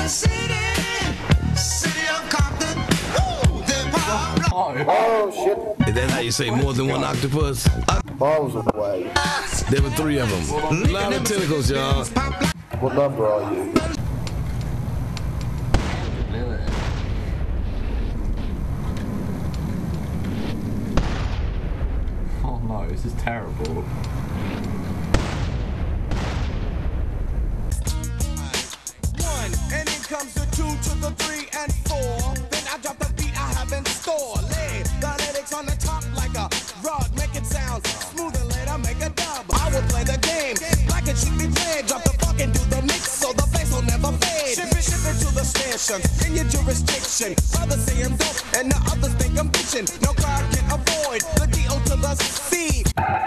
Oh shit. Is that how you say more than one octopus? Balls away. There were 3 of them. A lot of tentacles, y'all. What number are you? Oh no, this is terrible. And then comes the 2 to the 3 and 4. Then I drop the beat I have in store. Lay the lyrics on the top like a rug. Make it sound smooth and later make a dub. I will play the game like it should be played. Drop the funk and do the mix so the bass will never fade. Ship it to the station in your jurisdiction. Others say I'm dope and the others think I'm bitching. No crowd can avoid the D.O. to the C.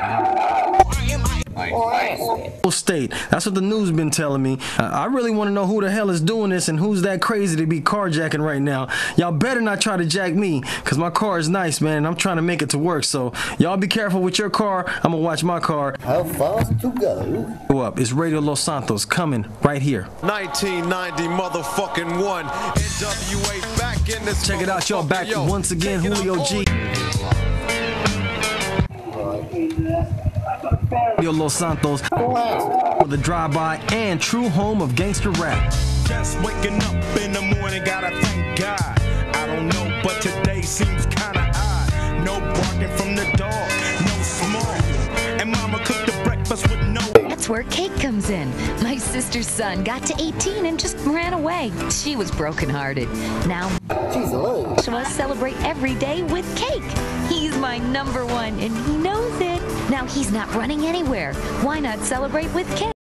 State. That's what the news been telling me. I really want to know who the hell is doing this and who's that crazy to be carjacking right now. Y'all better not try to jack me, because my car is nice, man, and I'm trying to make it to work. So y'all be careful with your car. I'm gonna watch my car. How fast to go? Go up. It's Radio Los Santos coming right here. 1990 motherfucking 1. NWA back in this. Check it out, y'all. Back once again, Julio G. Radio Los Santos with a drive-by and true home of gangster rap. Just waking up in the morning, gotta thank God. I don't know, but today seems kinda odd. No barking from the dog, no smoke. And mama cooked the breakfast with no. That's where cake comes in. My sister's son got to 18 and just ran away. She was brokenhearted. Now, she'll celebrate every day with cake. He's my #1 and he knows it. Now he's not running anywhere. Why not celebrate with cake?